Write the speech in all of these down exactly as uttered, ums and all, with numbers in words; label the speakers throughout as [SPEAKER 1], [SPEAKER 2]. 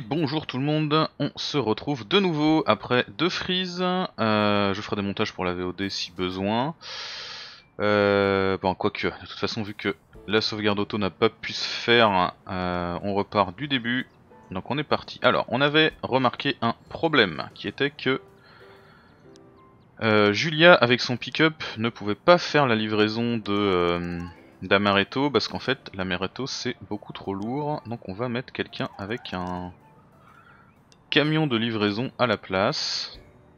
[SPEAKER 1] bonjour tout le monde, on se retrouve de nouveau après deux freezes. Euh, je ferai des montages pour la V O D si besoin. Euh, bon, quoique, de toute façon, vu que la sauvegarde auto n'a pas pu se faire, euh, on repart du début. Donc on est parti. Alors, on avait remarqué un problème qui était que euh, Julia, avec son pick-up, ne pouvait pas faire la livraison de euh, d'Amaretto parce qu'en fait, l'Amaretto c'est beaucoup trop lourd. Donc on va mettre quelqu'un avec un camion de livraison à la place.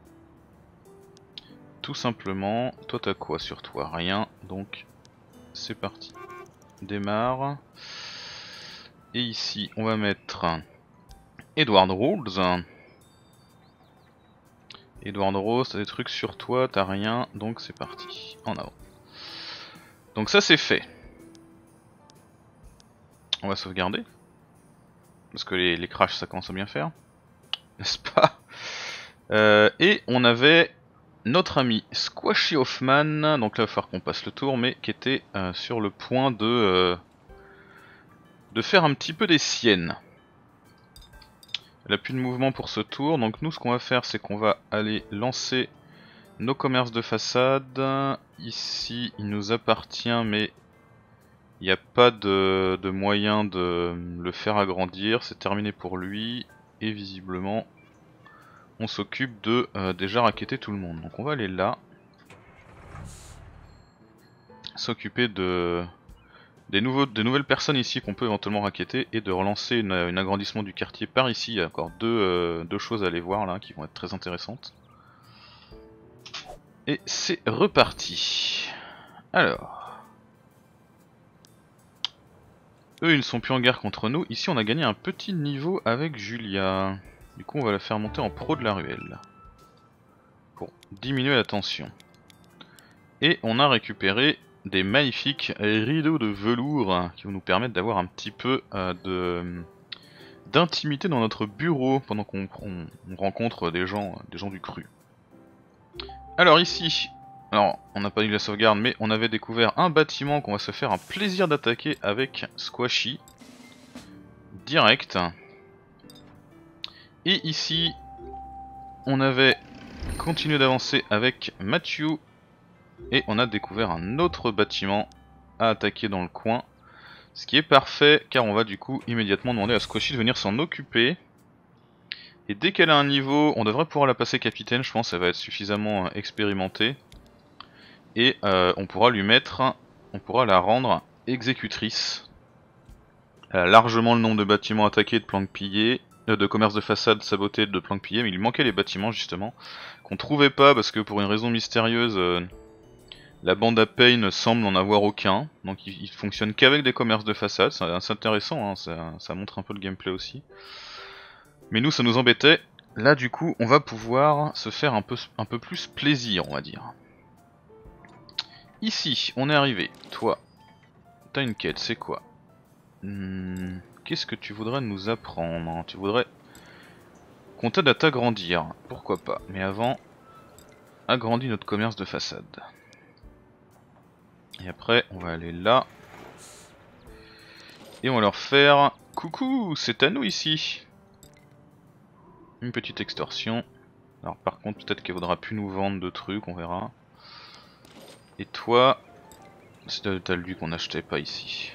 [SPEAKER 1] Tout simplement. Toi t'as quoi sur toi? Rien. Donc c'est parti. Démarre. Et ici on va mettre Edward Rhodes. Edward Rhodes, t'as des trucs sur toi, t'as rien. Donc c'est parti. En avant. Donc ça c'est fait. On va sauvegarder. Parce que les, les crashs ça commence à bien faire. N'est-ce pas? euh, Et on avait notre ami Squashy Hoffman, donc là il va falloir qu'on passe le tour, mais qui était euh, sur le point de, euh, de faire un petit peu des siennes. Elle a plus de mouvement pour ce tour, donc nous ce qu'on va faire c'est qu'on va aller lancer nos commerces de façade. Ici il nous appartient mais il n'y a pas de, de moyen de le faire agrandir, c'est terminé pour lui, et visiblement on s'occupe de euh, déjà raqueter tout le monde. Donc on va aller là, s'occuper de des, nouveaux, des nouvelles personnes ici qu'on peut éventuellement raqueter et de relancer une, une agrandissement du quartier par ici. Il y a encore deux, euh, deux choses à aller voir là qui vont être très intéressantes. Et c'est reparti. Alors. Eux ils ne sont plus en guerre contre nous. Ici on a gagné un petit niveau avec Julia. Du coup on va la faire monter en pro de la ruelle. Pour diminuer la tension. Et on a récupéré des magnifiques rideaux de velours qui vont nous permettre d'avoir un petit peu euh, de d'intimité dans notre bureau pendant qu'on on, on rencontre des gens, des gens du cru. Alors ici, alors on n'a pas eu la sauvegarde mais on avait découvert un bâtiment qu'on va se faire un plaisir d'attaquer avec Squashy. Direct. Et ici, on avait continué d'avancer avec Mathieu. Et on a découvert un autre bâtiment à attaquer dans le coin. Ce qui est parfait car on va du coup immédiatement demander à Squashy de venir s'en occuper. Et dès qu'elle a un niveau, on devrait pouvoir la passer capitaine, je pense, elle va être suffisamment expérimentée. Et euh, on pourra lui mettre, on pourra la rendre exécutrice. Elle a largement le nombre de bâtiments attaqués, de planques pillées, euh, de commerce de façade saboté, de planques pillées, mais il manquait les bâtiments justement, qu'on trouvait pas parce que pour une raison mystérieuse, euh, la bande à Pain ne semble n'en avoir aucun, donc il, il fonctionne qu'avec des commerces de façade, c'est assez intéressant, hein, ça, ça montre un peu le gameplay aussi. Mais nous ça nous embêtait, là du coup on va pouvoir se faire un peu, un peu plus plaisir on va dire. Ici on est arrivé, toi, t'as une quête, c'est quoi? hmm, Qu'est-ce que tu voudrais nous apprendre? Tu voudrais qu'on t'aide à t'agrandir, pourquoi pas, mais avant, agrandis notre commerce de façade. Et après on va aller là. Et on va leur faire... Coucou, c'est à nous ici. Une petite extorsion. Alors par contre peut-être qu'elle voudra plus nous vendre de trucs, on verra. Et toi, c'est à lui qu'on n'achetait pas ici.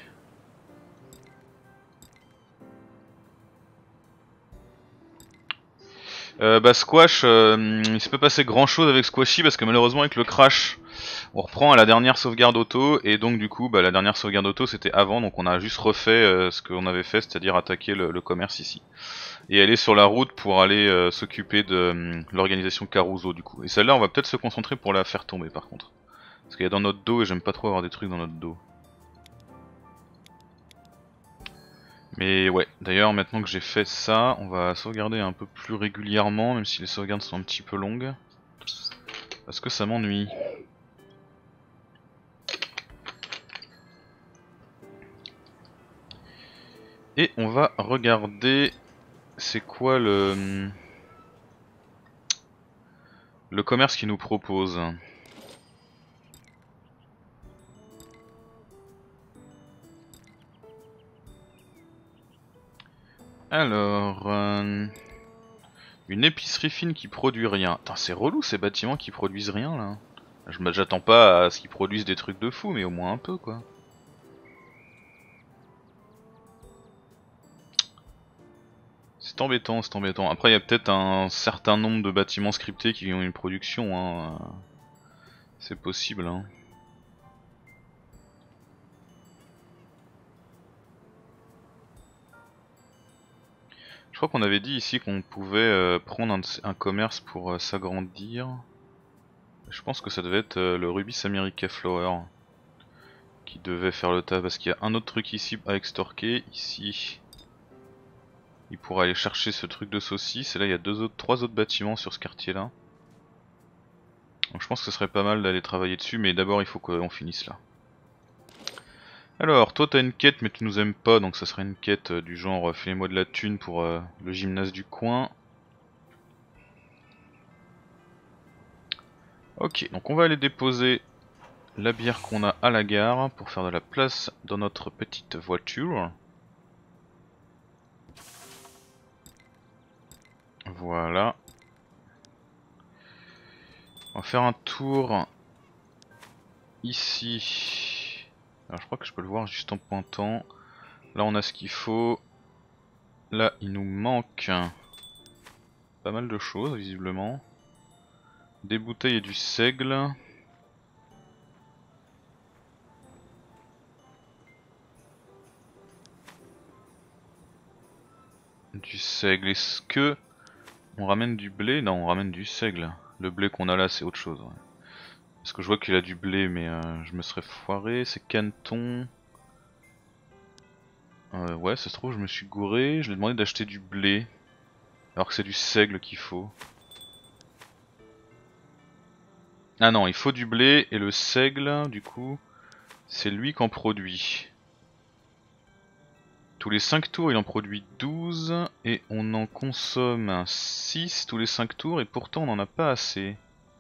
[SPEAKER 1] Euh, bah Squash, euh, il se peut passer grand chose avec Squashy parce que malheureusement avec le crash, on reprend à la dernière sauvegarde auto et donc du coup bah, la dernière sauvegarde auto c'était avant, donc on a juste refait euh, ce qu'on avait fait, c'est-à-dire attaquer le, le commerce ici. Et elle est sur la route pour aller euh, s'occuper de euh, l'organisation Caruso du coup. Et celle-là on va peut-être se concentrer pour la faire tomber par contre. Parce qu'elle est dans notre dos et j'aime pas trop avoir des trucs dans notre dos. Mais ouais, d'ailleurs maintenant que j'ai fait ça, on va sauvegarder un peu plus régulièrement, même si les sauvegardes sont un petit peu longues. Parce que ça m'ennuie. Et on va regarder c'est quoi le le commerce qu'il nous propose. Alors... Euh... Une épicerie fine qui produit rien. Putain, c'est relou ces bâtiments qui produisent rien là. Je J'attends pas à ce qu'ils produisent des trucs de fou, mais au moins un peu quoi. C'est embêtant, c'est embêtant. Après, il y a peut-être un certain nombre de bâtiments scriptés qui ont une production. Hein. C'est possible. Hein. Je crois qu'on avait dit ici qu'on pouvait euh, prendre un, un commerce pour euh, s'agrandir. Je pense que ça devait être euh, le Rubis America Flower qui devait faire le tas, parce qu'il y a un autre truc ici à extorquer. Ici, il pourra aller chercher ce truc de saucisse. Et là, il y a deux autres, trois autres bâtiments sur ce quartier-là. Donc je pense que ce serait pas mal d'aller travailler dessus, mais d'abord il faut qu'on finisse là. Alors, toi t'as une quête mais tu nous aimes pas, donc ça serait une quête euh, du genre euh, fais-moi de la thune pour euh, le gymnase du coin. Ok, donc on va aller déposer la bière qu'on a à la gare pour faire de la place dans notre petite voiture. Voilà. On va faire un tour ici. Alors je crois que je peux le voir juste en pointant. Là on a ce qu'il faut. Là il nous manque pas mal de choses visiblement. Des bouteilles et du seigle. Du seigle, est-ce que on ramène du blé? Non, on ramène du seigle. Le blé qu'on a là c'est autre chose. Ouais. Parce que je vois qu'il a du blé mais euh, je me serais foiré. C'est Canton. Euh, ouais, ça se trouve je me suis gouré. Je lui ai demandé d'acheter du blé. Alors que c'est du seigle qu'il faut. Ah non, il faut du blé et le seigle du coup c'est lui qu'en produit. Tous les cinq tours il en produit douze et on en consomme six tous les cinq tours et pourtant on n'en a pas assez.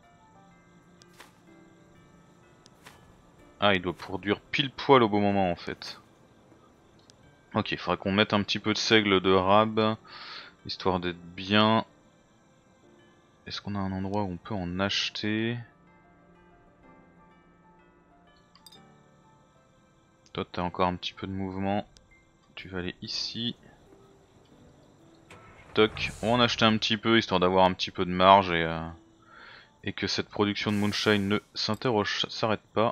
[SPEAKER 1] Ah, il doit produire pile poil au bon moment en fait. Ok, il faudra qu'on mette un petit peu de seigle de rab, histoire d'être bien. Est-ce qu'on a un endroit où on peut en acheter? Toi t'as encore un petit peu de mouvement, tu vas aller ici. Toc, on va en acheter un petit peu histoire d'avoir un petit peu de marge et, euh, et que cette production de moonshine ne s'interroge, s'arrête pas.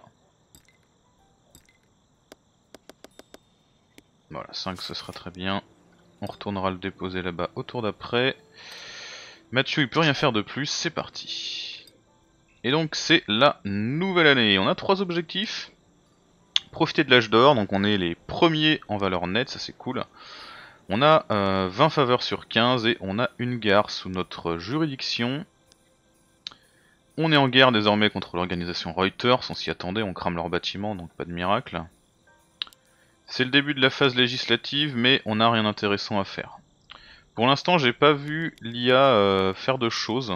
[SPEAKER 1] Voilà, cinq ce sera très bien. On retournera le déposer là-bas au tour d'après. Mathieu il peut rien faire de plus, c'est parti. Et donc c'est la nouvelle année, on a trois objectifs. Profiter de l'âge d'or, donc on est les premiers en valeur nette, ça c'est cool. On a euh, vingt faveurs sur quinze et on a une gare sous notre juridiction. On est en guerre désormais contre l'organisation Reuters, on s'y attendait, on crame leurs bâtiments donc pas de miracle. C'est le début de la phase législative mais on n'a rien d'intéressant à faire. Pour l'instant j'ai pas vu l'I A euh, faire de choses.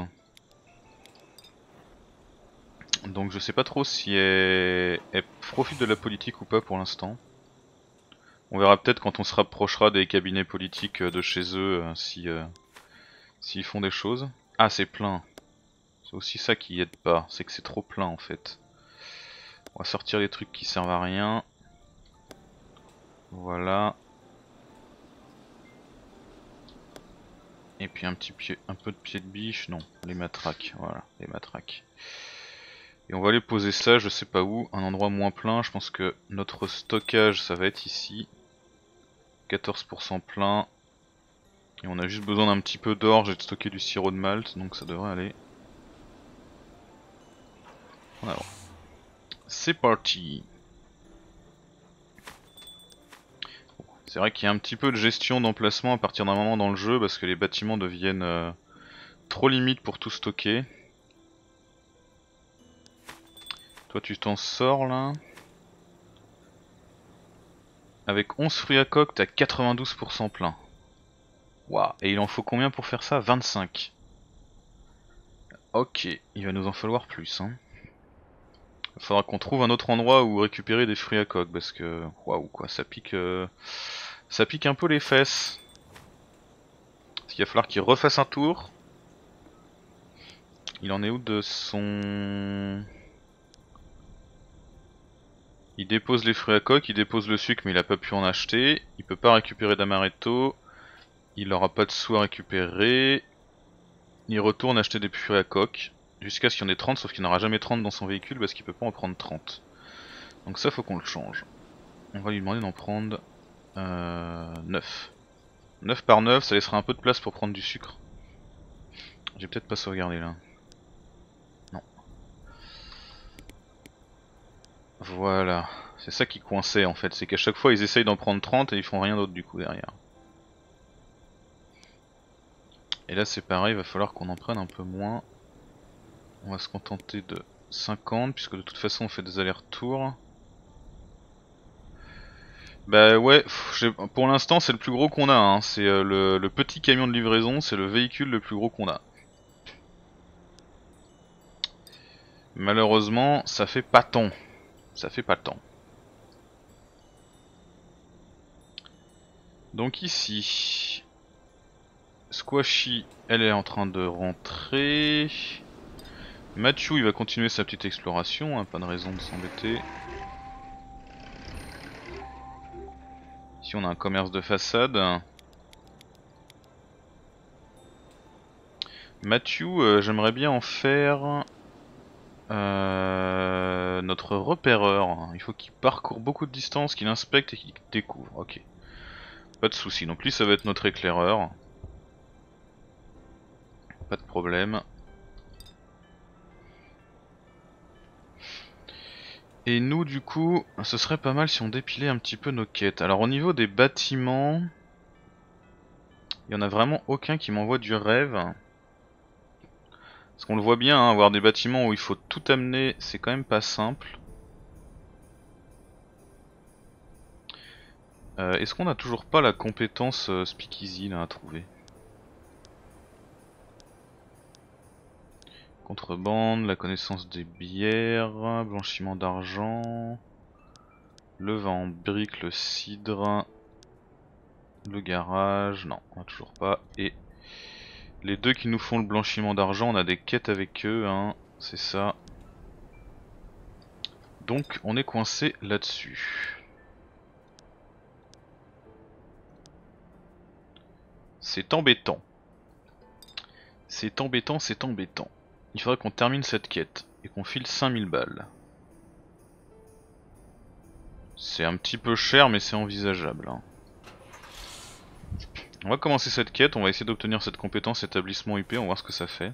[SPEAKER 1] Donc je sais pas trop si elle... elle profite de la politique ou pas pour l'instant. On verra peut-être quand on se rapprochera des cabinets politiques de chez eux euh, si euh, s'ils font des choses. Ah c'est plein. C'est aussi ça qui aide pas, c'est que c'est trop plein en fait. On va sortir les trucs qui servent à rien. Voilà. Et puis un petit pied, un peu de pied de biche, non, les matraques, voilà, les matraques. Et on va aller poser ça, je sais pas où, un endroit moins plein, je pense que notre stockage ça va être ici. quatorze pour cent plein. Et on a juste besoin d'un petit peu d'orge et de stocker du sirop de malt, donc ça devrait aller. Alors, c'est parti. C'est vrai qu'il y a un petit peu de gestion d'emplacement à partir d'un moment dans le jeu parce que les bâtiments deviennent euh, trop limites pour tout stocker. Toi tu t'en sors là. Avec onze fruits à coque t'as quatre-vingt-douze pour cent plein. Waouh, et il en faut combien pour faire ça? vingt-cinq. Ok, il va nous en falloir plus hein. Il faudra qu'on trouve un autre endroit où récupérer des fruits à coque parce que waouh quoi, ça pique euh... ça pique un peu les fesses. Parce qu'il va falloir qu'il refasse un tour. Il en est où de son... Il dépose les fruits à coque, il dépose le sucre mais il a pas pu en acheter. Il peut pas récupérer d'amaretto. Il aura pas de sous à récupérer. Il retourne acheter des fruits à coque. Jusqu'à ce qu'il y en ait trente, sauf qu'il n'aura jamais trente dans son véhicule parce qu'il peut pas en prendre trente. Donc ça faut qu'on le change. On va lui demander d'en prendre euh, neuf. neuf par neuf, ça laissera un peu de place pour prendre du sucre. J'ai peut-être pas sauvegardé là. Non. Voilà. C'est ça qui coinçait en fait, c'est qu'à chaque fois ils essayent d'en prendre trente et ils font rien d'autre du coup derrière. Et là c'est pareil, il va falloir qu'on en prenne un peu moins. On va se contenter de cinquante puisque de toute façon on fait des allers-retours. Bah ouais, pour l'instant c'est le plus gros qu'on a, hein. C'est euh, le, le petit camion de livraison, c'est le véhicule le plus gros qu'on a. Malheureusement ça fait pas tant, ça fait pas tant. Donc ici, Squashy elle est en train de rentrer. Mathieu il va continuer sa petite exploration, hein, pas de raison de s'embêter. Ici on a un commerce de façade. Mathieu, euh, j'aimerais bien en faire euh, notre repéreur. Il faut qu'il parcourt beaucoup de distance, qu'il inspecte et qu'il découvre. Ok. Pas de soucis. Donc lui ça va être notre éclaireur. Pas de problème. Et nous du coup, ce serait pas mal si on dépilait un petit peu nos quêtes. Alors au niveau des bâtiments, il y en a vraiment aucun qui m'envoie du rêve. Parce qu'on le voit bien, hein, avoir des bâtiments où il faut tout amener, c'est quand même pas simple. Euh, Est-ce qu'on a toujours pas la compétence euh, Speakeasy là à trouver? Contrebande, la connaissance des bières, blanchiment d'argent, le vin en brique, le cidre, le garage, non, on a toujours pas. Et les deux qui nous font le blanchiment d'argent, on a des quêtes avec eux, hein, c'est ça. Donc on est coincé là-dessus. C'est embêtant. C'est embêtant, c'est embêtant. Il faudrait qu'on termine cette quête et qu'on file cinq mille balles. C'est un petit peu cher mais c'est envisageable, hein. On va commencer cette quête, on va essayer d'obtenir cette compétence établissement I P, on va voir ce que ça fait.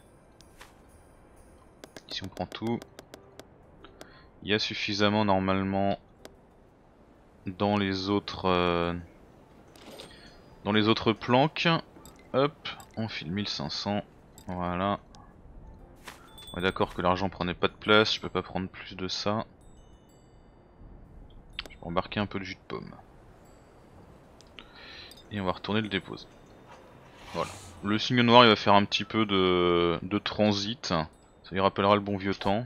[SPEAKER 1] Si on prend tout, il y a suffisamment normalement dans les autres euh, dans les autres planques. Hop, on file mille cinq cents, voilà. On est d'accord que l'argent prenait pas de place, je peux pas prendre plus de ça. Je vais embarquer un peu de jus de pomme. Et on va retourner le déposer. Voilà. Le signe noir il va faire un petit peu de, de transit. Ça lui rappellera le bon vieux temps.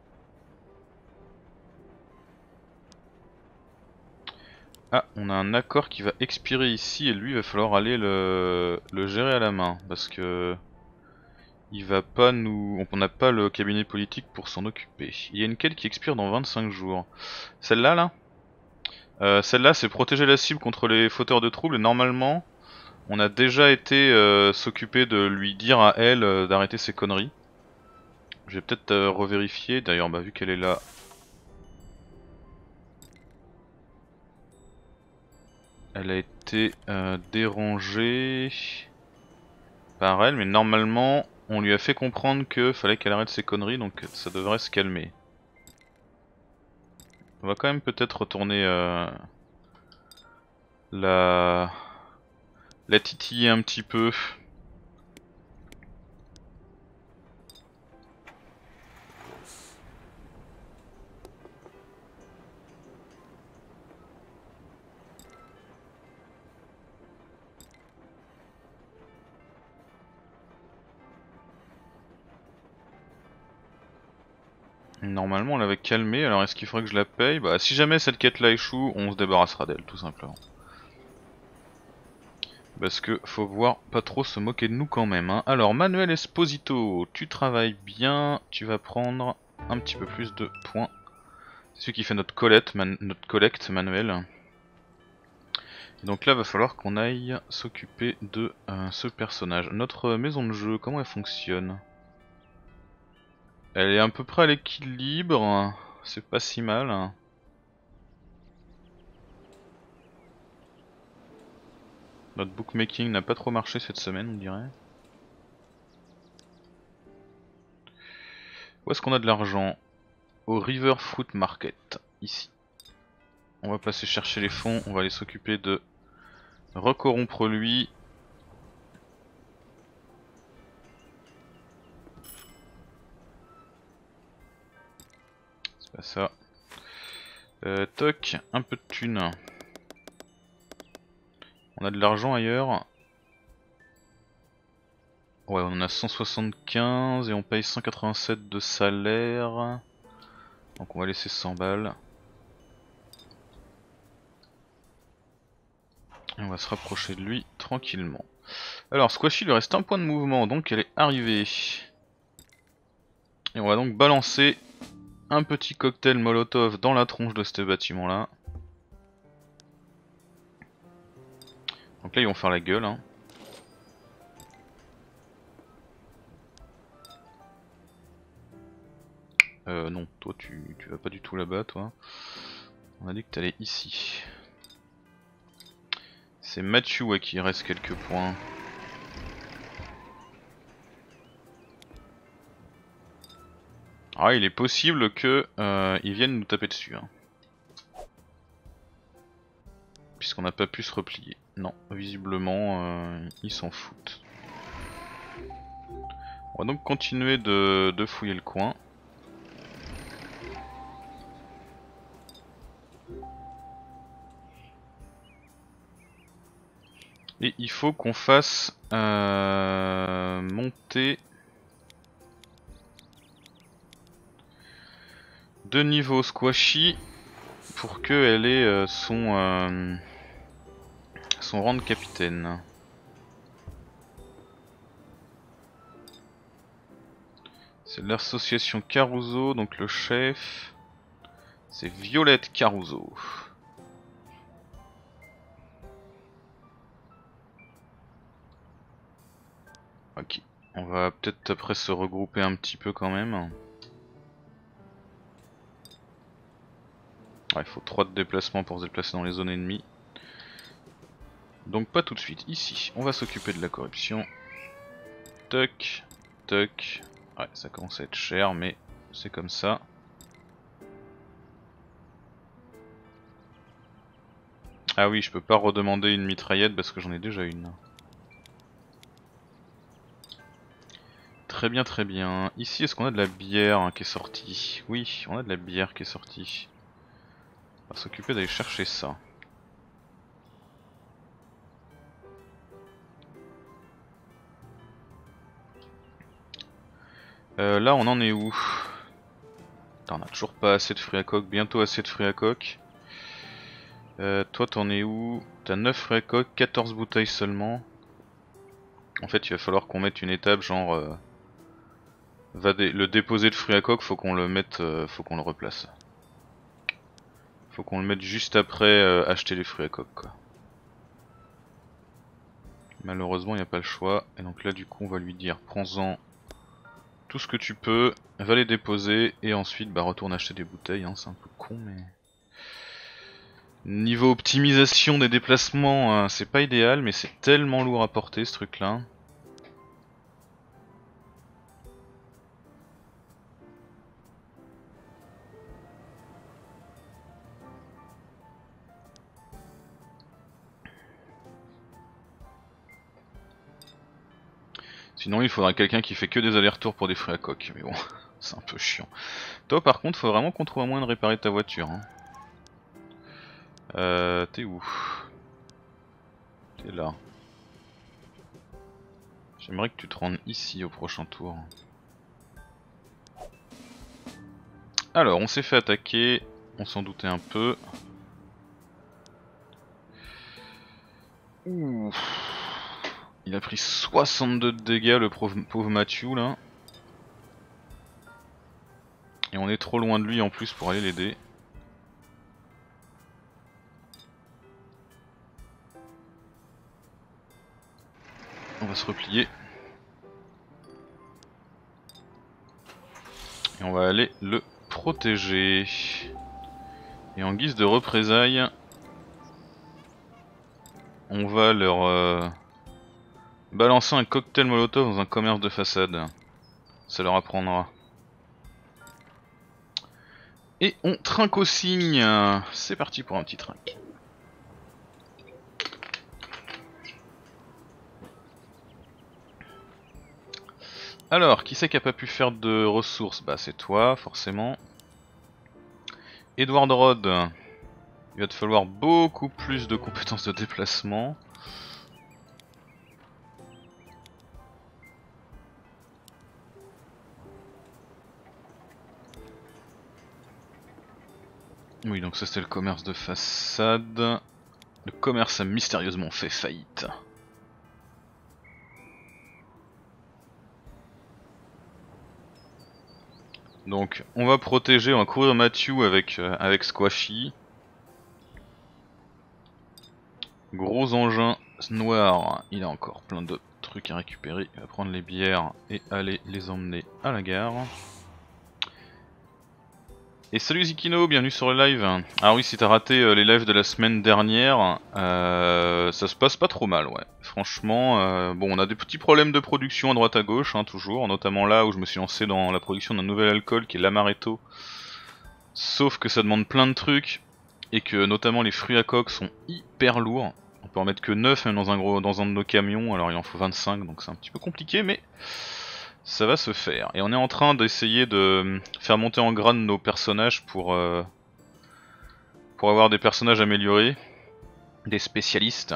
[SPEAKER 1] Ah, on a un accord qui va expirer ici et lui il va falloir aller le, le gérer à la main. Parce que il va pas nous. On n'a pas le cabinet politique pour s'en occuper. Il y a une quête qui expire dans vingt-cinq jours. Celle-là là, euh, celle-là c'est protéger la cible contre les fauteurs de troubles et normalement on a déjà été euh, s'occuper de lui dire à elle euh, d'arrêter ses conneries. Je vais peut-être euh, revérifier, d'ailleurs bah vu qu'elle est là. Elle a été euh, dérangée par elle, mais normalement on lui a fait comprendre que fallait qu'elle arrête ses conneries, donc ça devrait se calmer. On va quand même peut-être retourner euh, la... la titiller un petit peu. Normalement on l'avait calmée, alors est-ce qu'il faudrait que je la paye? Bah si jamais cette quête là échoue, on se débarrassera d'elle tout simplement. Parce que faut voir pas trop se moquer de nous quand même. Hein. Alors Manuel Esposito, tu travailles bien, tu vas prendre un petit peu plus de points. C'est celui qui fait notre collecte, man notre collecte Manuel. Et donc là va falloir qu'on aille s'occuper de euh, ce personnage. Notre maison de jeu, comment elle fonctionne? Elle est à peu près à l'équilibre, c'est pas si mal. Notre bookmaking n'a pas trop marché cette semaine, on dirait. Où est-ce qu'on a de l'argent? Au River Fruit Market, ici. On va passer chercher les fonds, on va aller s'occuper de recorrompre lui. C'est pas ça. Euh, toc, un peu de thunes. On a de l'argent ailleurs. Ouais, on en a cent soixante-quinze et on paye cent quatre-vingt-sept de salaire. Donc on va laisser cent balles. Et on va se rapprocher de lui tranquillement. Alors Squashy lui reste un point de mouvement, donc elle est arrivée. Et on va donc balancer un petit cocktail molotov dans la tronche de ce bâtiment là. Donc là ils vont faire la gueule hein. Euh non, toi tu, tu vas pas du tout là-bas toi. On a dit que t'allais ici. C'est Mathieu à qui il reste quelques points. Ah il est possible que euh, ils viennent nous taper dessus hein. Puisqu'on n'a pas pu se replier. Non, visiblement euh, ils s'en foutent. On va donc continuer de, de fouiller le coin. Et il faut qu'on fasse euh, monter de niveau Squashy pour qu'elle ait euh, son, euh, son rang de capitaine. C'est l'association Caruso, donc le chef, c'est Violette Caruso. Ok, on va peut-être après se regrouper un petit peu quand même. Ouais, il faut trois de déplacement pour se déplacer dans les zones ennemies. Donc pas tout de suite, ici, on va s'occuper de la corruption. Toc, toc. Ouais, ça commence à être cher, mais c'est comme ça. Ah oui, je peux pas redemander une mitraillette parce que j'en ai déjà une. Très bien, très bien. Ici, est-ce qu'on a de la bière hein, qui est sortie? Oui, on a de la bière qui est sortie. On va s'occuper d'aller chercher ça. Euh, là, on en est où? Attends, on a toujours pas assez de fruits à coque, bientôt assez de fruits à coque. Euh, toi, t'en es où? T'as neuf fruits à coque, quatorze bouteilles seulement. En fait, il va falloir qu'on mette une étape genre... Euh, va dé le déposer de fruits à coque, faut qu'on le mette, euh, faut qu'on le replace. Faut qu'on le mette juste après euh, acheter les fruits à coque quoi. Malheureusement il n'y a pas le choix, et donc là du coup on va lui dire prends-en tout ce que tu peux, va les déposer et ensuite bah retourne acheter des bouteilles, hein. C'est un peu con mais... Niveau optimisation des déplacements euh, c'est pas idéal mais c'est tellement lourd à porter ce truc là. Sinon il faudra quelqu'un qui fait que des allers-retours pour des fruits à coque, mais bon, c'est un peu chiant. Toi par contre faut vraiment qu'on trouve un moyen de réparer ta voiture. Hein. Euh, t'es où? T'es là. J'aimerais que tu te rendes ici au prochain tour. Alors on s'est fait attaquer, on s'en doutait un peu. Ouh. Il a pris soixante-deux de dégâts, le pauvre, pauvre Matthew là. Et on est trop loin de lui en plus pour aller l'aider. On va se replier. Et on va aller le protéger. Et en guise de représailles, on va leur euh, balancer un cocktail molotov dans un commerce de façade. Ça leur apprendra. Et on trinque au cygne. C'est parti pour un petit trinque. Alors, qui c'est qui a pas pu faire de ressources? Bah c'est toi, forcément. Edward Rod, il va te falloir beaucoup plus de compétences de déplacement. Oui, donc ça c'était le commerce de façade. Le commerce a mystérieusement fait faillite. Donc on va protéger, on va couvrir Matthew avec, euh, avec Squashy. Gros engin noir, il a encore plein de trucs à récupérer. Il va prendre les bières et aller les emmener à la gare. Et salut Zikino, bienvenue sur le live. Ah oui, si t'as raté euh, les lives de la semaine dernière, euh, ça se passe pas trop mal, ouais. Franchement, euh, bon, on a des petits problèmes de production à droite à gauche, hein, toujours, notamment là où je me suis lancé dans la production d'un nouvel alcool qui est l'Amaretto. Sauf que ça demande plein de trucs, et que notamment les fruits à coque sont hyper lourds. On peut en mettre que neuf même dans un, gros, dans un de nos camions, alors il en faut vingt-cinq, donc c'est un petit peu compliqué, mais ça va se faire. Et on est en train d'essayer de faire monter en grade nos personnages pour, euh, pour avoir des personnages améliorés, des spécialistes.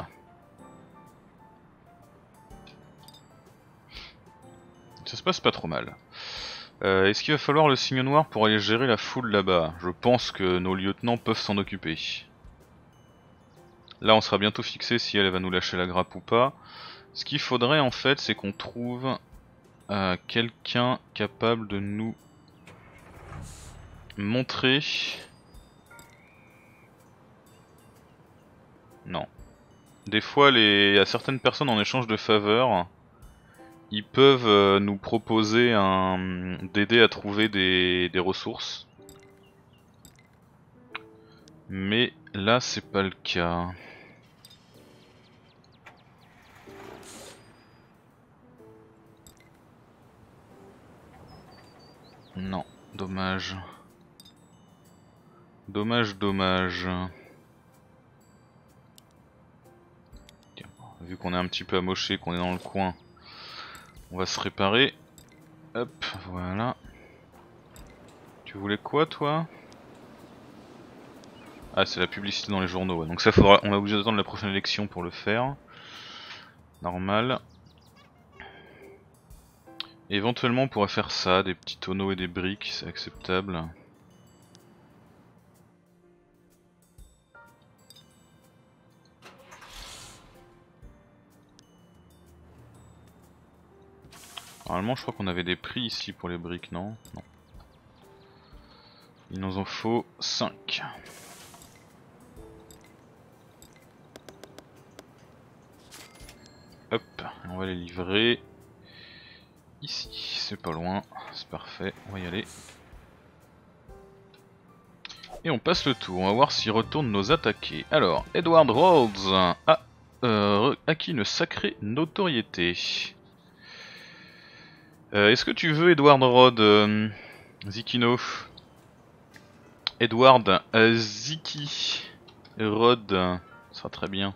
[SPEAKER 1] Ça se passe pas trop mal. Euh, Est-ce qu'il va falloir le signe noir pour aller gérer la foule là-bas? Je pense que nos lieutenants peuvent s'en occuper. Là on sera bientôt fixé si elle va nous lâcher la grappe ou pas. Ce qu'il faudrait en fait c'est qu'on trouve euh, quelqu'un capable de nous montrer... Non. Des fois les... à certaines personnes en échange de faveurs, ils peuvent euh, nous proposer un... d'aider à trouver des... des ressources. Mais là c'est pas le cas. Non, dommage. Dommage, dommage. Tiens, vu qu'on est un petit peu amoché, qu'on est dans le coin, on va se réparer. Hop, voilà. Tu voulais quoi toi? Ah, c'est la publicité dans les journaux, ouais. Donc ça faudra, on est obligé d'attendre la prochaine élection pour le faire. Normal. Et éventuellement on pourrait faire ça, des petits tonneaux et des briques, c'est acceptable. Normalement je crois qu'on avait des prix ici pour les briques, non? Non. Il nous en faut cinq. Hop, on va les livrer. Ici, c'est pas loin, c'est parfait, on va y aller. Et on passe le tour, on va voir s'il retourne nos attaqués. Alors, Edward Rhodes a euh, acquis une sacrée notoriété. Euh, Est-ce que tu veux Edward Rhodes, euh, Zikino? Edward euh, Ziki Rhodes, ça sera très bien.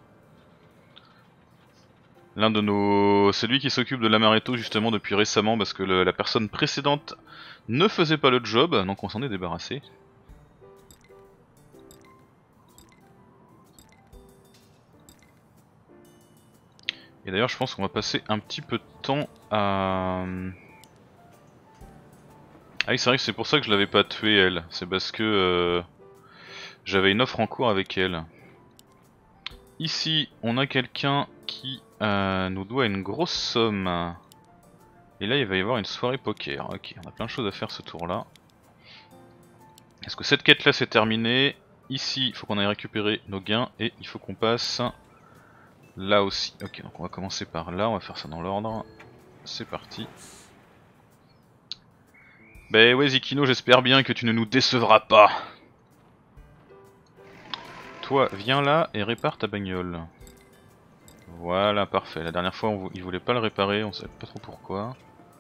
[SPEAKER 1] L'un de nos... C'est lui qui s'occupe de l'Amaretto justement depuis récemment parce que le, la personne précédente ne faisait pas le job, donc on s'en est débarrassé. Et d'ailleurs je pense qu'on va passer un petit peu de temps à... Ah oui c'est vrai que c'est pour ça que je l'avais pas tué elle, c'est parce que euh, j'avais une offre en cours avec elle. Ici on a quelqu'un qui euh, nous doit une grosse somme. Et là il va y avoir une soirée poker. Ok, on a plein de choses à faire ce tour là. Est-ce que cette quête là c'est terminé? Ici il faut qu'on aille récupérer nos gains et il faut qu'on passe là aussi. Ok, donc on va commencer par là, on va faire ça dans l'ordre. C'est parti. Ben ouais Zikino, j'espère bien que tu ne nous décevras pas. Toi, viens là et répare ta bagnole. Voilà, parfait. La dernière fois, on, il voulait pas le réparer, on savait pas trop pourquoi.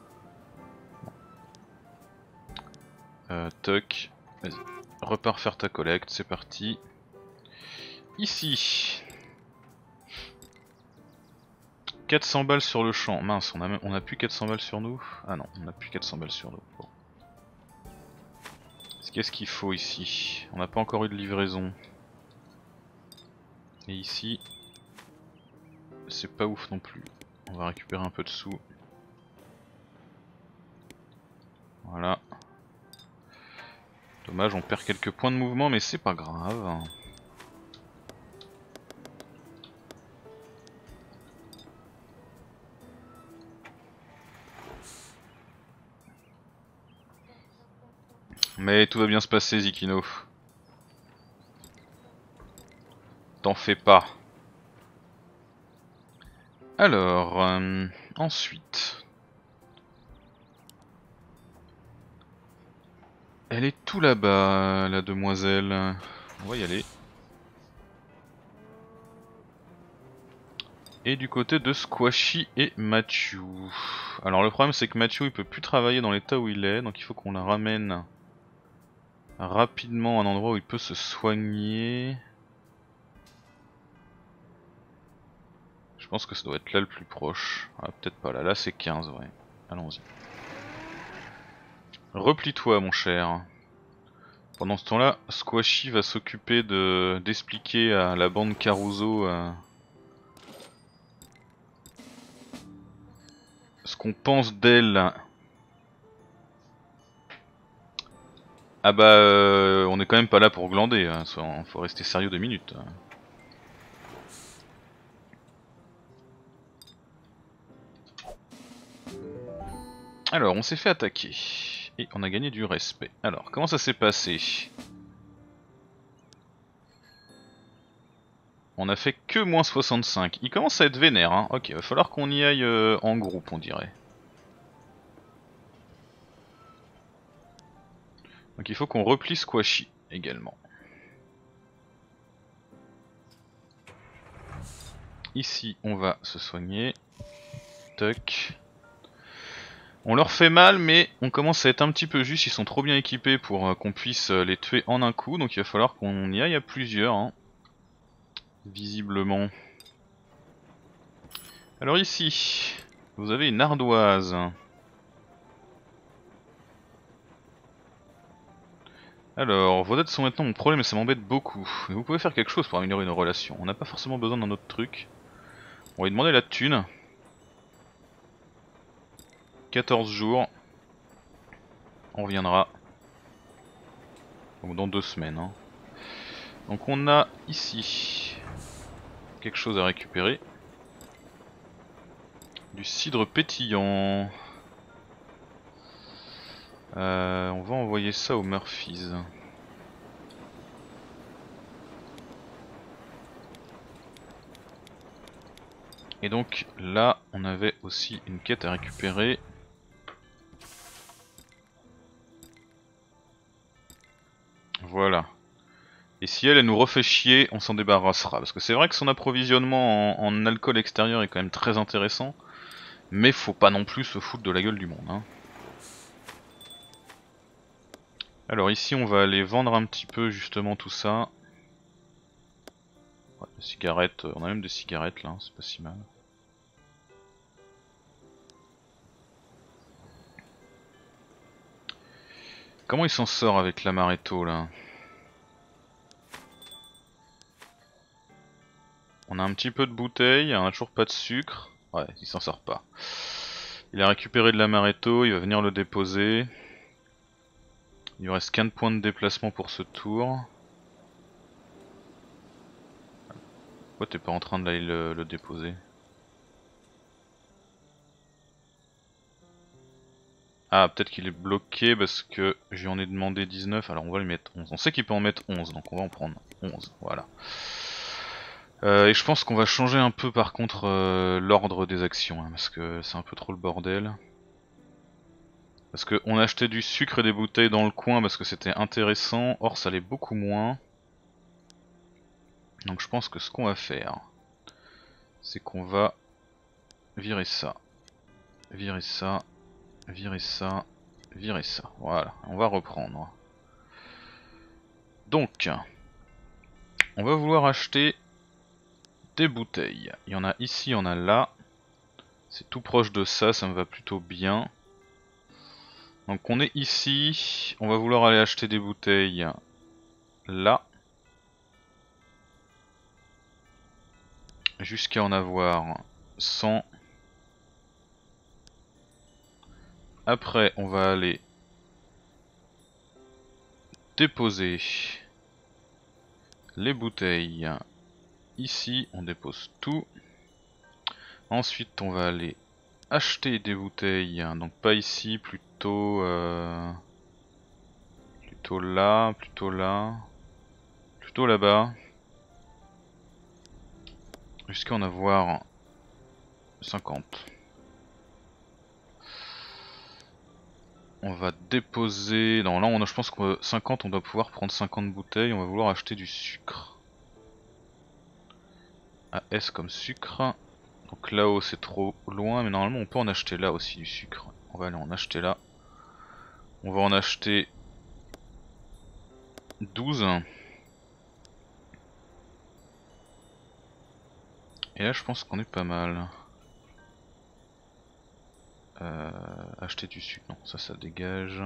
[SPEAKER 1] Euh, toc. Vas-y. Repars faire ta collecte, c'est parti. Ici. quatre cents balles sur le champ. Mince, on a, même, on a plus quatre cents balles sur nous. Ah non, on a plus quatre cents balles sur nous. Bon. Qu'est-ce qu'il faut ici? On n'a pas encore eu de livraison. Et ici, c'est pas ouf non plus. On va récupérer un peu de sous. Voilà. Dommage, on perd quelques points de mouvement, mais c'est pas grave. Mais tout va bien se passer, Zikino. T'en fais pas. Alors, euh, ensuite... Elle est tout là-bas, la demoiselle. On va y aller. Et du côté de Squashy et Mathieu. Alors le problème c'est que Mathieu il peut plus travailler dans l'état où il est, donc il faut qu'on la ramène rapidement à un endroit où il peut se soigner. Je pense que ça doit être là le plus proche. Ah, peut-être pas là, là c'est quinze, ouais. Allons-y. Replie-toi mon cher. Pendant ce temps-là, Squashy va s'occuper de d'expliquer à la bande Caruso euh, ce qu'on pense d'elle. Ah bah euh, on est quand même pas là pour glander, hein. Faut rester sérieux deux minutes. Alors on s'est fait attaquer et on a gagné du respect. Alors comment ça s'est passé? On a fait que moins soixante-cinq. Il commence à être vénère, hein. Ok, va falloir qu'on y aille euh, en groupe on dirait. Donc il faut qu'on replie Squashy également. Ici on va se soigner. Toc. On leur fait mal mais on commence à être un petit peu juste, ils sont trop bien équipés pour euh, qu'on puisse euh, les tuer en un coup. Donc il va falloir qu'on y aille à plusieurs, hein. Visiblement. Alors ici, vous avez une ardoise. Alors, vos dettes sont maintenant mon problème et ça m'embête beaucoup. Mais vous pouvez faire quelque chose pour améliorer nos relations. On n'a pas forcément besoin d'un autre truc. On va lui demander la thune. quatorze jours. On reviendra. Donc dans deux semaines. Hein. Donc on a ici quelque chose à récupérer. Du cidre pétillant. Euh, on va envoyer ça aux Murphys. Et donc là on avait aussi une quête à récupérer. Voilà. Et si elle, elle nous refait chier, on s'en débarrassera. Parce que c'est vrai que son approvisionnement en, en alcool extérieur est quand même très intéressant. Mais faut pas non plus se foutre de la gueule du monde. Hein. Alors ici on va aller vendre un petit peu justement tout ça. Ouais, des cigarettes, on a même des cigarettes là, c'est pas si mal. Comment il s'en sort avec l'amaretto là? On a un petit peu de bouteille, on a toujours pas de sucre. Ouais, il s'en sort pas. Il a récupéré de l'amaretto, il va venir le déposer. Il lui reste quinze points de déplacement pour ce tour. Pourquoi t'es pas en train d'aller le, le déposer? Ah, peut-être qu'il est bloqué parce que j'y en ai demandé dix-neuf, alors on va lui mettre onze. On sait qu'il peut en mettre onze, donc on va en prendre onze, voilà. Euh, et je pense qu'on va changer un peu par contre euh, l'ordre des actions, hein, parce que c'est un peu trop le bordel. Parce qu'on achetait du sucre et des bouteilles dans le coin parce que c'était intéressant, or ça l'est beaucoup moins. Donc je pense que ce qu'on va faire, c'est qu'on va virer ça, virer ça, virer ça, virer ça. Voilà, on va reprendre. Donc, on va vouloir acheter des bouteilles. Il y en a ici, il y en a là. C'est tout proche de ça, ça me va plutôt bien. Donc on est ici, on va vouloir aller acheter des bouteilles là. Jusqu'à en avoir cent. Après on va aller déposer les bouteilles ici, on dépose tout. Ensuite on va aller acheter des bouteilles, donc pas ici, plutôt euh, plutôt là, plutôt là, plutôt là-bas. Jusqu'à en avoir cinquante. On va déposer... Non, là on a, je pense que cinquante, on doit pouvoir prendre cinquante bouteilles. On va vouloir acheter du sucre. A S comme sucre. Donc là-haut c'est trop loin, mais normalement on peut en acheter là aussi du sucre. On va aller en acheter là. On va en acheter douze. Et là je pense qu'on est pas mal. Euh, acheter du sucre, non, ça ça dégage.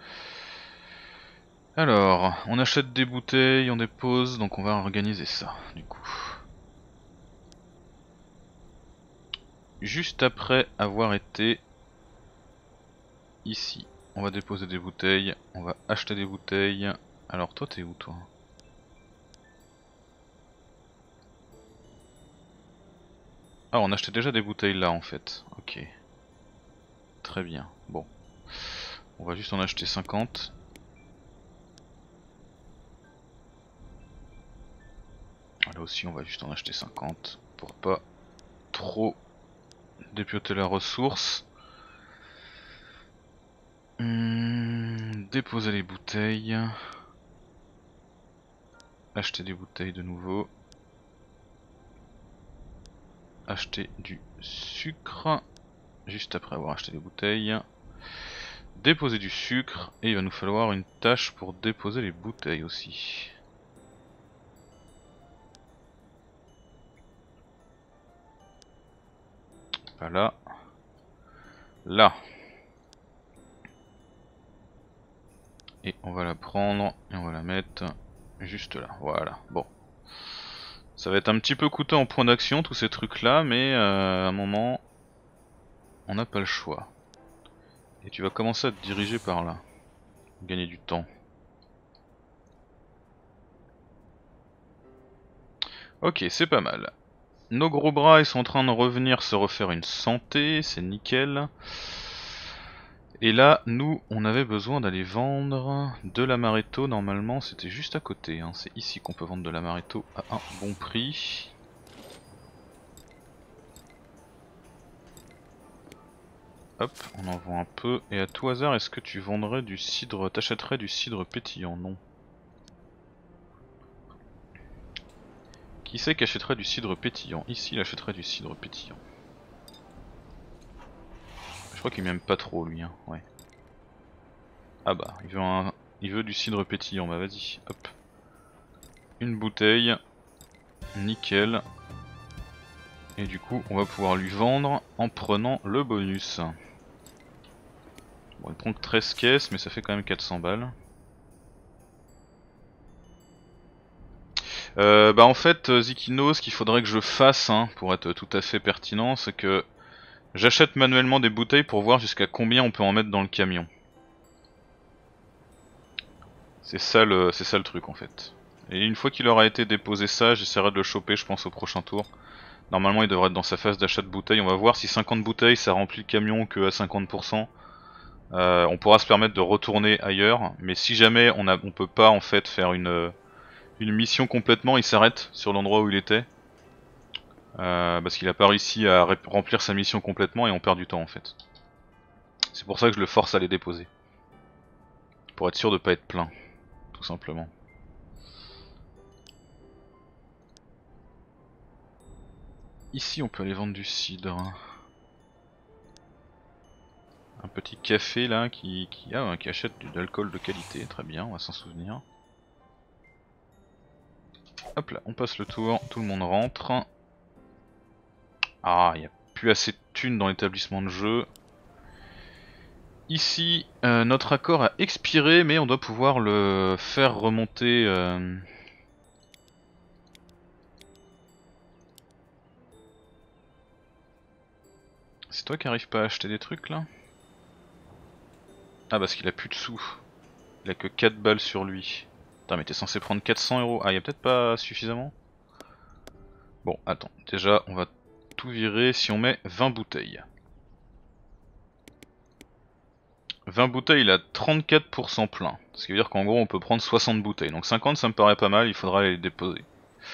[SPEAKER 1] Alors, on achète des bouteilles, on dépose, donc on va organiser ça du coup. Juste après avoir été ici, on va déposer des bouteilles, on va acheter des bouteilles. Alors toi t'es où toi? Ah, on achetait déjà des bouteilles là en fait, ok. Très bien, bon. On va juste en acheter cinquante. Là aussi on va juste en acheter cinquante pour pas trop dépioter la ressource. Hum, déposer les bouteilles. Acheter des bouteilles de nouveau. Acheter du sucre. Juste après avoir acheté les bouteilles. Déposer du sucre. Et il va nous falloir une tâche pour déposer les bouteilles aussi. Pas là. Là. Et on va la prendre et on va la mettre juste là. Voilà. Bon. Ça va être un petit peu coûteux en point d'action tous ces trucs là, mais euh, à un moment on n'a pas le choix. Et tu vas commencer à te diriger par là. Gagner du temps. Ok, c'est pas mal. Nos gros bras ils sont en train de revenir se refaire une santé, c'est nickel. Et là, nous, on avait besoin d'aller vendre de l'amaretto. Normalement, c'était juste à côté, hein. C'est ici qu'on peut vendre de l'amaretto à un bon prix. Hop, on en vend un peu. Et à tout hasard, est-ce que tu vendrais du cidre, t'achèterais du cidre pétillant? Non. Qui c'est qui achèterait du cidre pétillant? Ici, il achèterait du cidre pétillant. Je crois qu'il m'aime pas trop, lui, hein. Ouais. Ah bah, il veut, un... il veut du cidre pétillant, bah vas-y, hop. Une bouteille, nickel. Et du coup, on va pouvoir lui vendre en prenant le bonus. Bon, il prend que treize caisses, mais ça fait quand même quatre cents balles. Euh, bah en fait, Zikino, ce qu'il faudrait que je fasse, hein, pour être tout à fait pertinent, c'est que j'achète manuellement des bouteilles pour voir jusqu'à combien on peut en mettre dans le camion. C'est ça le, c'est ça le truc en fait. Et une fois qu'il aura été déposé ça, j'essaierai de le choper je pense au prochain tour. Normalement il devrait être dans sa phase d'achat de bouteilles, on va voir si cinquante bouteilles ça remplit le camion que à cinquante pour cent. Euh, on pourra se permettre de retourner ailleurs, mais si jamais on a, on peut pas en fait faire une, une mission complètement, il s'arrête sur l'endroit où il était. Euh, parce qu'il a pas réussi à remplir sa mission complètement et on perd du temps en fait. C'est pour ça que je le force à les déposer. Pour être sûr de pas être plein, tout simplement. Ici on peut aller vendre du cidre. Un petit café là qui, qui, ah, qui achète de l'alcool de qualité, très bien, on va s'en souvenir. Hop là, on passe le tour, tout le monde rentre. Ah, il n'y a plus assez de thunes dans l'établissement de jeu. Ici, euh, notre accord a expiré, mais on doit pouvoir le faire remonter. Euh... C'est toi qui arrives pas à acheter des trucs là? Ah, parce qu'il a plus de sous. Il a que quatre balles sur lui. Putain, mais t'es censé prendre quatre cents euros. Ah, il y a peut-être pas suffisamment? Bon, attends. Déjà, on va tout virer si on met vingt bouteilles. vingt bouteilles, il a trente-quatre pour cent plein. Ce qui veut dire qu'en gros, on peut prendre soixante bouteilles. Donc cinquante, ça me paraît pas mal, il faudra les déposer.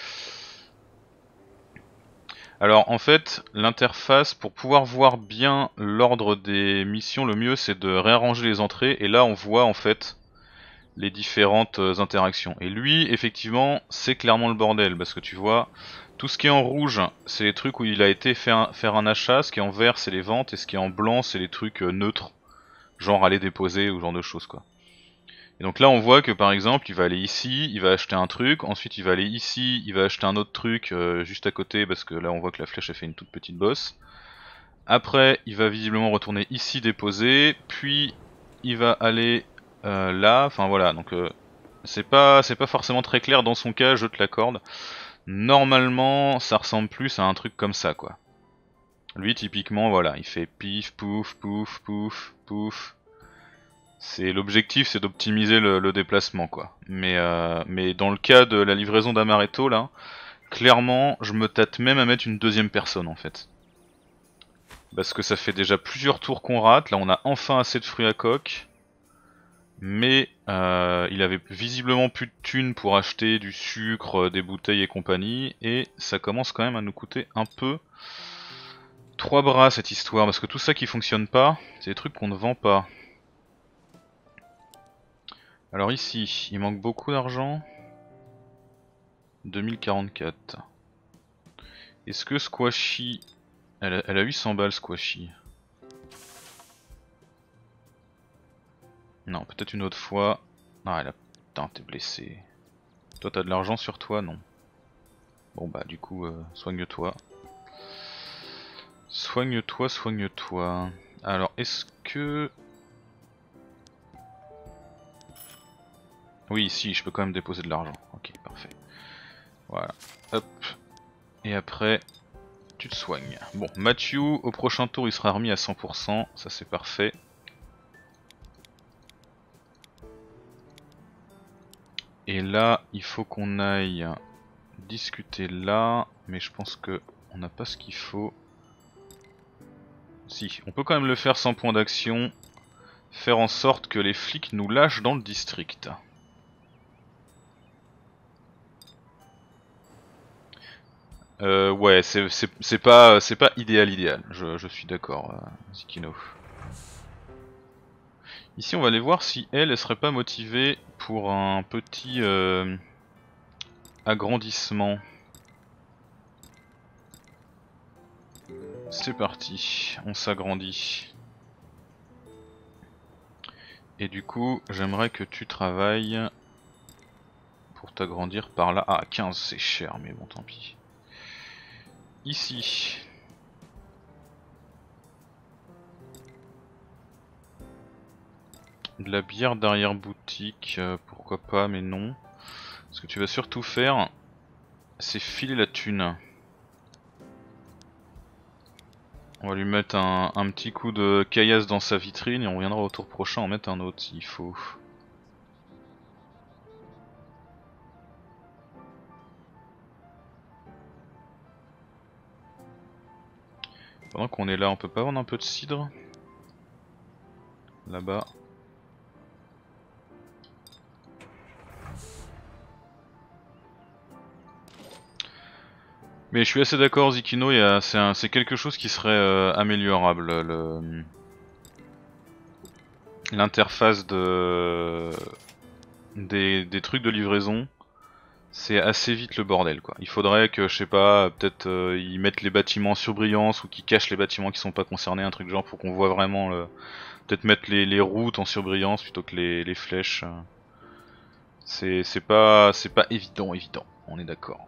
[SPEAKER 1] Alors en fait, l'interface, pour pouvoir voir bien l'ordre des missions, le mieux c'est de réarranger les entrées. Et là, on voit en fait les différentes interactions. Et lui, effectivement, c'est clairement le bordel. Parce que tu vois, tout ce qui est en rouge, c'est les trucs où il a été faire un, faire un achat. Ce qui est en vert, c'est les ventes. Et ce qui est en blanc, c'est les trucs neutres. Genre aller déposer ou genre de choses quoi. Et donc là on voit que par exemple il va aller ici, il va acheter un truc, ensuite il va aller ici, il va acheter un autre truc euh, juste à côté parce que là on voit que la flèche a fait une toute petite bosse. Après il va visiblement retourner ici déposer, puis il va aller euh, là, enfin voilà, donc euh, c'est pas, c'est pas forcément très clair dans son cas, je te l'accorde. Normalement ça ressemble plus à un truc comme ça quoi. Lui typiquement voilà, il fait pif, pouf, pouf, pouf, pouf. C'est l'objectif, c'est d'optimiser le, le déplacement quoi. Mais euh, mais dans le cas de la livraison d'Amaretto là, clairement, je me tâte même à mettre une deuxième personne en fait. Parce que ça fait déjà plusieurs tours qu'on rate. Là, on a enfin assez de fruits à coque. Mais euh, il avait visiblement plus de thunes pour acheter du sucre, des bouteilles et compagnie. Et ça commence quand même à nous coûter un peu trois bras cette histoire. Parce que tout ça qui fonctionne pas, c'est des trucs qu'on ne vend pas. Alors ici, il manque beaucoup d'argent. deux mille quarante-quatre. Est-ce que Squashy... Elle a, elle a huit cents balles Squashy. Non, peut-être une autre fois. Ah, elle a... Putain, t'es blessé. Toi, t'as de l'argent sur toi? Non. Bon bah, du coup, euh, soigne-toi. Soigne-toi, soigne-toi. Alors, est-ce que... Oui, si, je peux quand même déposer de l'argent. Ok, parfait. Voilà. Hop. Et après, tu te soignes. Bon, Matthew, au prochain tour, il sera remis à cent pour cent. Ça, c'est parfait. Et là, il faut qu'on aille discuter là. Mais je pense que on n'a pas ce qu'il faut. Si, on peut quand même le faire sans point d'action. Faire en sorte que les flics nous lâchent dans le district. Euh, ouais, c'est pas, c'est pas idéal idéal, je, je suis d'accord, euh, Zikino. Ici on va aller voir si elle, elle serait pas motivée pour un petit euh, agrandissement. C'est parti, on s'agrandit. Et du coup, j'aimerais que tu travailles pour t'agrandir par là. Ah, quinze c'est cher, mais bon tant pis. Ici. De la bière d'arrière-boutique, euh, pourquoi pas, mais non. Ce que tu vas surtout faire, c'est filer la thune. On va lui mettre un, un petit coup de caillasse dans sa vitrine et on reviendra au tour prochain en mettre un autre s'il faut. Pendant qu'on est là, on peut pas vendre un peu de cidre? là-bas. Mais je suis assez d'accord, Zikino, c'est quelque chose qui serait euh, améliorable. Le... L'interface de... Des... des trucs de livraison, c'est assez vite le bordel quoi. Il faudrait que, je sais pas, peut-être euh, ils mettent les bâtiments en surbrillance ou qu'ils cachent les bâtiments qui sont pas concernés, un truc genre pour qu'on voit vraiment le... Peut-être mettre les, les routes en surbrillance plutôt que les, les flèches. C'est pas, c'est pas évident, évident, on est d'accord.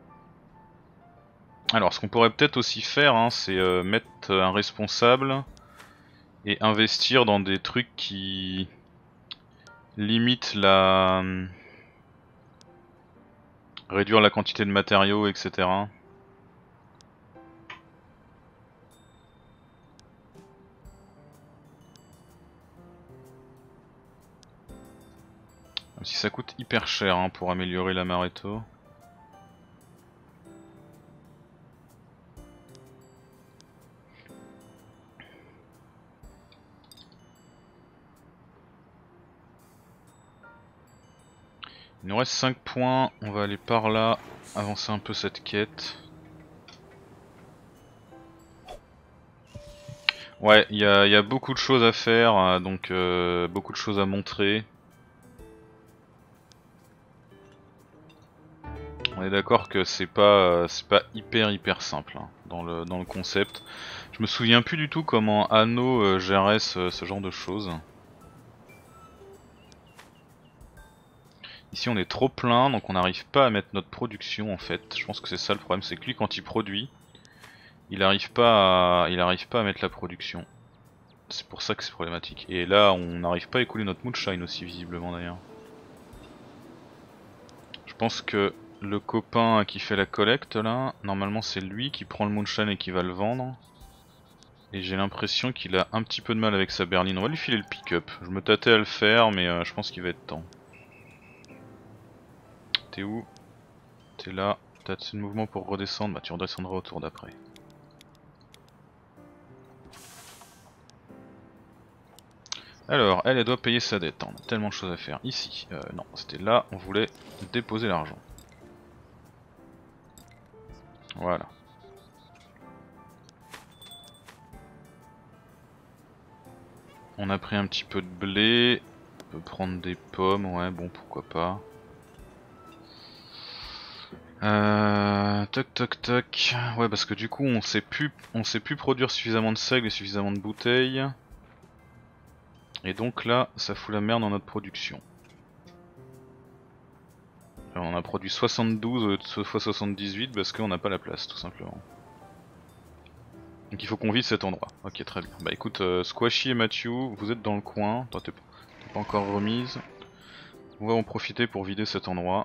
[SPEAKER 1] Alors ce qu'on pourrait peut-être aussi faire, hein, c'est euh, mettre un responsable et investir dans des trucs qui limitent la... réduire la quantité de matériaux, et cetera. Même si ça coûte hyper cher hein, pour améliorer l'amaretto. Il nous reste cinq points, on va aller par là, avancer un peu cette quête. Ouais, il y a, y a beaucoup de choses à faire, donc euh, beaucoup de choses à montrer. On est d'accord que c'est pas, c'est pas hyper hyper simple hein, dans, le, dans le concept. Je me souviens plus du tout comment Anno euh, gérait ce, ce genre de choses. Ici on est trop plein donc on n'arrive pas à mettre notre production en fait. Je pense que c'est ça le problème, c'est que lui quand il produit, il arrive pas à, il arrive pas à mettre la production. C'est pour ça que c'est problématique. Et là on n'arrive pas à écouler notre moonshine aussi visiblement d'ailleurs. Je pense que le copain qui fait la collecte là, normalement c'est lui qui prend le moonshine et qui va le vendre. Et j'ai l'impression qu'il a un petit peu de mal avec sa berline. On va lui filer le pick-up. Je me tâtais à le faire mais euh, je pense qu'il va être temps. T'es où? T'es là. T'as assez de mouvement pour redescendre? Bah tu redescendras au tour d'après. Alors, elle, elle doit payer sa dette. On a tellement de choses à faire. Ici. Euh, non, c'était là. On voulait déposer l'argent. Voilà. On a pris un petit peu de blé. On peut prendre des pommes. Ouais, bon, pourquoi pas. Euh, toc toc toc. Ouais parce que du coup on sait plus, on sait plus produire suffisamment de seigle et suffisamment de bouteilles. Et donc là ça fout la merde dans notre production. Alors, on a produit soixante-douze fois soixante-dix-huit parce qu'on n'a pas la place tout simplement. Donc il faut qu'on vide cet endroit. Ok très bien. Bah écoute euh, Squashy et Matthew, vous êtes dans le coin. Toi t'es pas encore remise. On va en profiter pour vider cet endroit.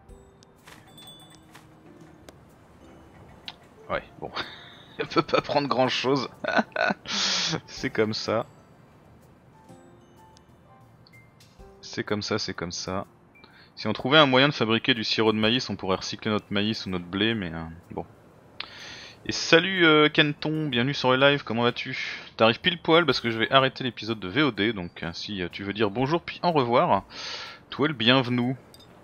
[SPEAKER 1] Ouais bon. Elle peut pas prendre grand chose. C'est comme ça. C'est comme ça, c'est comme ça. Si on trouvait un moyen de fabriquer du sirop de maïs, on pourrait recycler notre maïs ou notre blé, mais euh, bon. Et salut euh, Kenton, bienvenue sur le live, comment vas-tu? T'arrives pile poil parce que je vais arrêter l'épisode de V O D, donc euh, si tu veux dire bonjour puis au revoir, toi le bienvenu.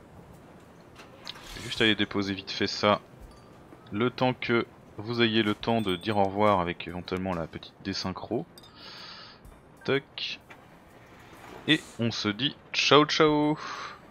[SPEAKER 1] Je vais juste aller déposer vite fait ça, le temps que vous ayez le temps de dire au revoir avec éventuellement la petite désynchro. Toc. Et on se dit ciao ciao.